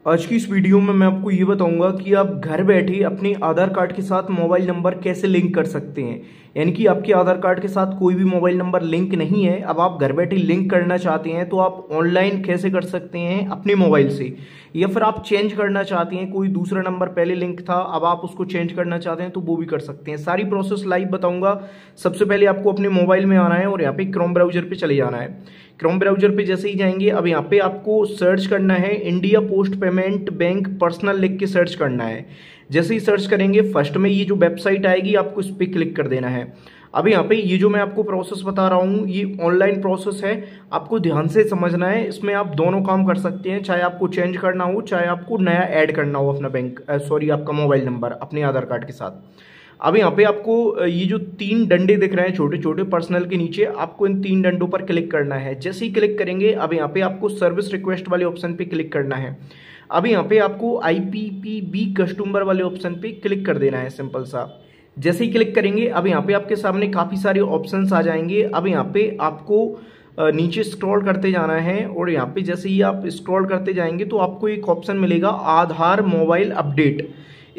आज की इस वीडियो में मैं आपको ये बताऊंगा कि आप घर बैठे अपने आधार कार्ड के साथ मोबाइल नंबर कैसे लिंक कर सकते हैं। यानी कि आपके आधार कार्ड के साथ कोई भी मोबाइल नंबर लिंक नहीं है, अब आप घर बैठे लिंक करना चाहते हैं तो आप ऑनलाइन कैसे कर सकते हैं अपने मोबाइल से, या फिर आप चेंज करना चाहते हैं, कोई दूसरा नंबर पहले लिंक था अब आप उसको चेंज करना चाहते हैं तो वो भी कर सकते हैं। सारी प्रोसेस लाइव बताऊंगा। सबसे पहले आपको अपने मोबाइल में आना है और यहाँ पे क्रोम ब्राउजर पे चले जाना है। क्रोम ब्राउजर पे जैसे ही जाएंगे, अब यहाँ पे आपको सर्च करना है India post payment bank personal लिख के सर्च करना है। जैसे ही सर्च करेंगे फर्स्ट में ये जो वेबसाइट आएगी आपको इस पर क्लिक कर देना है। अब यहाँ पे ये जो मैं आपको प्रोसेस बता रहा हूँ ये ऑनलाइन प्रोसेस है, आपको ध्यान से समझना है। इसमें आप दोनों काम कर सकते हैं, चाहे आपको चेंज करना हो चाहे आपको नया ऐड करना हो अपना आपका मोबाइल नंबर अपने आधार कार्ड के साथ। अब यहाँ पे आपको ये जो 3 डंडे दिख रहे हैं छोटे छोटे पर्सनल के नीचे, आपको इन 3 डंडों पर क्लिक करना है। जैसे ही क्लिक करेंगे अब यहाँ पे आपको सर्विस रिक्वेस्ट वाले ऑप्शन पे क्लिक करना है। अब यहाँ पे आपको IPPB कस्टमर वाले ऑप्शन पे क्लिक कर देना है, सिंपल सा। जैसे ही क्लिक करेंगे अब यहाँ पे आपके सामने काफ़ी सारे ऑप्शंस आ जाएंगे। अब यहाँ पे आपको नीचे स्क्रॉल करते जाना है और यहाँ पे जैसे ही आप स्क्रॉल करते जाएंगे तो आपको एक ऑप्शन मिलेगा आधार मोबाइल अपडेट।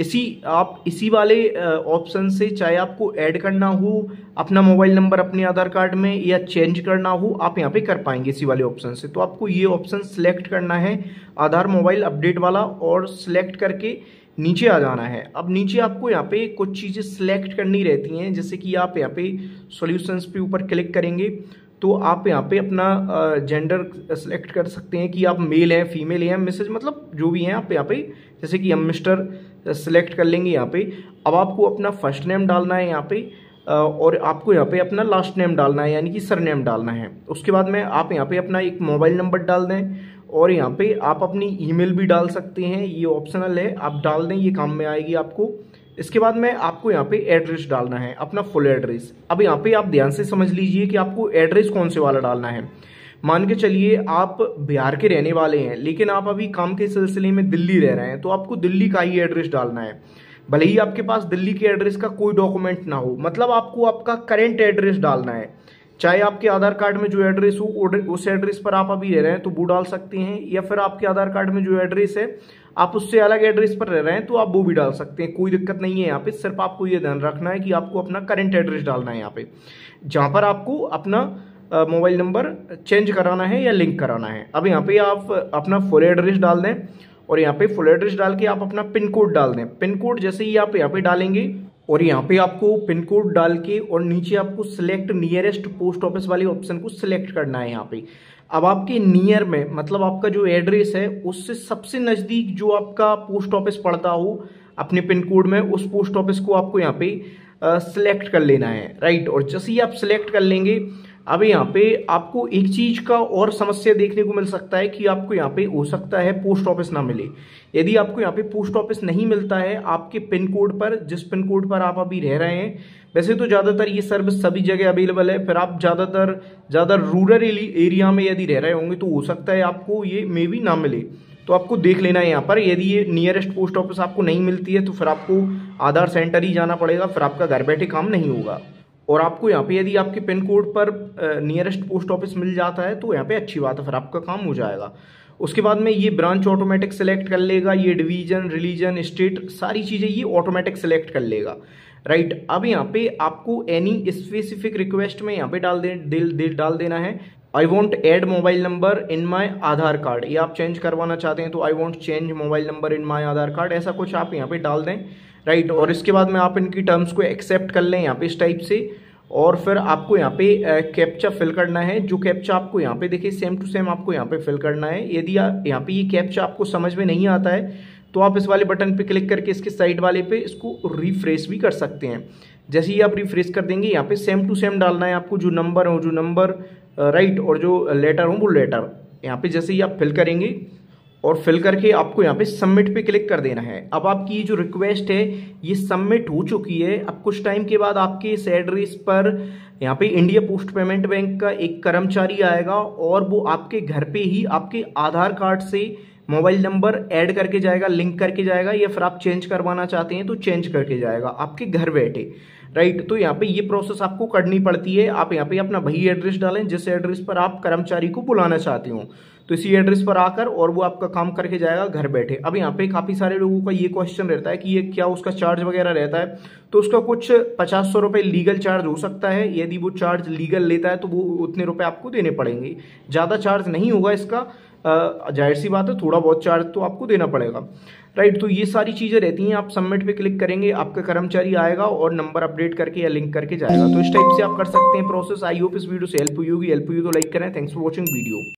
इसी वाले ऑप्शन से चाहे आपको ऐड करना हो अपना मोबाइल नंबर अपने आधार कार्ड में या चेंज करना हो आप यहाँ पे कर पाएंगे इसी वाले ऑप्शन से। तो आपको ये ऑप्शन सिलेक्ट करना है आधार मोबाइल अपडेट वाला और सिलेक्ट करके नीचे आ जाना है। अब नीचे आपको यहाँ पे कुछ चीज़ें सिलेक्ट करनी रहती हैं, जैसे कि आप यहाँ पे सॉल्यूशंस पे ऊपर क्लिक करेंगे तो आप यहाँ पे अपना जेंडर सेलेक्ट कर सकते हैं कि आप मेल हैं फीमेल हैं मिसेज, मतलब जो भी हैं आप यहाँ पे, जैसे कि हम मिस्टर सेलेक्ट कर लेंगे यहाँ पे। अब आपको अपना फर्स्ट नेम डालना है यहाँ पे और आपको यहाँ पे अपना लास्ट नेम डालना है यानी कि सरनेम डालना है। उसके बाद में आप यहाँ पे अपना एक मोबाइल नंबर डाल दें और यहाँ पे आप अपनी ईमेल भी डाल सकते हैं, ये ऑप्शनल है, आप डाल दें, ये काम में आएगी आपको। इसके बाद में आपको यहाँ पे एड्रेस डालना है, अपना फुल एड्रेस। अब यहाँ पे आप ध्यान से समझ लीजिए कि आपको एड्रेस कौन से वाला डालना है। मान के चलिए आप बिहार के रहने वाले हैं लेकिन आप अभी काम के सिलसिले में दिल्ली रह रहे हैं तो आपको दिल्ली का ही एड्रेस डालना है, भले ही आपके पास दिल्ली के एड्रेस का कोई डॉक्यूमेंट ना हो, मतलब आपको आपका करेंट एड्रेस डालना है। चाहे आपके आधार कार्ड में जो एड्रेस हो उस एड्रेस पर आप अभी रह रहे हैं तो वो डाल सकते हैं, या फिर आपके आधार कार्ड में जो एड्रेस है आप उससे अलग एड्रेस पर रह रहे हैं तो आप वो भी डाल सकते हैं, कोई दिक्कत नहीं है यहाँ पे। सिर्फ आपको ये ध्यान रखना है कि आपको अपना करेंट एड्रेस डालना है यहाँ पे, जहाँ पर आपको अपना मोबाइल नंबर चेंज कराना है या लिंक कराना है। अब यहाँ पे आप अपना फुल एड्रेस डाल दें और यहाँ पे फुल एड्रेस डाल के आप अपना पिन कोड डाल दें। पिन कोड जैसे ही आप यहाँ पे डालेंगे और यहाँ पे आपको पिन कोड डाल के और नीचे आपको सिलेक्ट नियरेस्ट पोस्ट ऑफिस वाले ऑप्शन को सिलेक्ट करना है यहाँ पे। अब आपके नियर में मतलब आपका जो एड्रेस है उससे सबसे नज़दीक जो आपका पोस्ट ऑफिस पड़ता हो अपने पिन कोड में, उस पोस्ट ऑफिस को आपको यहाँ पे सिलेक्ट कर लेना है, राइट। और जैसे ही आप सिलेक्ट कर लेंगे अब यहाँ पे आपको एक चीज का और समस्या देखने को मिल सकता है कि आपको यहाँ पे हो सकता है पोस्ट ऑफिस ना मिले। यदि आपको यहाँ पे पोस्ट ऑफिस नहीं मिलता है आपके पिन कोड पर, जिस पिन कोड पर आप अभी रह रहे हैं, वैसे तो ज़्यादातर ये सर्विस सभी जगह अवेलेबल है, फिर आप ज़्यादा रूरल एरिया में यदि रह रहे होंगे तो हो सकता है आपको ये मे भी ना मिले। तो आपको देख लेना है यहाँ पर, यदि ये नियरेस्ट पोस्ट ऑफिस आपको नहीं मिलती है तो फिर आपको आधार सेंटर ही जाना पड़ेगा, फिर आपका घर बैठे काम नहीं होगा। और आपको यहाँ पे यदि आपके पिन कोड पर नियरेस्ट पोस्ट ऑफिस मिल जाता है तो यहाँ पे अच्छी बात है, फिर आपका काम हो जाएगा। उसके बाद में ये ब्रांच ऑटोमेटिक सेलेक्ट कर लेगा, ये डिवीजन रिलीजन स्टेट सारी चीज़ें ये ऑटोमेटिक सेलेक्ट कर लेगा, राइट। अब यहाँ पे आपको एनी स्पेसिफिक रिक्वेस्ट में यहाँ पे डाल देना है I want add mobile number in my Aadhaar card, या आप चेंज करवाना चाहते हैं तो I want change mobile number in my Aadhaar card, ऐसा कुछ आप यहाँ पे डाल दें, राइट। और इसके बाद में आप इनकी टर्म्स को एक्सेप्ट कर लें यहाँ पे इस टाइप से। और फिर आपको यहाँ पे कैप्चा फिल करना है, जो कैप्चा आपको यहाँ पे देखिए सेम टू सेम आपको यहाँ पे फिल करना है। यदि यहाँ पे ये कैप्चा आपको समझ में नहीं आता है तो आप इस वाले बटन पे क्लिक करके इसके साइड वाले पे इसको रिफ्रेश भी कर सकते हैं। जैसे ही आप रिफ्रेश कर देंगे यहाँ पे सेम टू सेम डालना है आपको, जो नंबर हो जो नंबर, राइट, और जो लेटर हो वो लेटर। यहाँ पे जैसे ही आप फिल करेंगे और फिल करके आपको यहाँ पे सबमिट पे क्लिक कर देना है। अब आपकी ये जो रिक्वेस्ट है ये सबमिट हो चुकी है। अब कुछ टाइम के बाद आपके इस एड्रेस पर यहाँ पे इंडिया पोस्ट पेमेंट बैंक का एक कर्मचारी आएगा और वो आपके घर पे ही आपके आधार कार्ड से मोबाइल नंबर ऐड करके जाएगा, लिंक करके जाएगा, या फिर आप चेंज करवाना चाहते हैं तो चेंज करके जाएगा आपके घर बैठे, राइट। तो यहाँ पे ये प्रोसेस आपको करनी पड़ती है। आप यहाँ पे अपना वही एड्रेस डालें जिस एड्रेस पर आप कर्मचारी को बुलाना चाहते हो। तो इसी एड्रेस पर आकर और वो आपका काम करके जाएगा घर बैठे। अब यहाँ पे काफ़ी सारे लोगों का ये क्वेश्चन रहता है कि ये क्या उसका चार्ज वगैरह रहता है, तो उसका कुछ 50-100 रुपये लीगल चार्ज हो सकता है। यदि वो चार्ज लीगल लेता है तो वो उतने रुपए आपको देने पड़ेंगे, ज़्यादा चार्ज नहीं होगा इसका। जाहिर सी बात है थोड़ा बहुत चार्ज तो आपको देना पड़ेगा, राइट। तो ये सारी चीज़ें रहती हैं। आप सबमिट पे क्लिक करेंगे, आपका कर्मचारी आएगा और नंबर अपडेट करके या लिंक करके जाएगा। तो इस टाइप से आप कर सकते हैं प्रोसेस। आई होप इस वीडियो से हेल्प हुई होगी। हेल्प हुई तो लाइक करें। Thanks for watching video.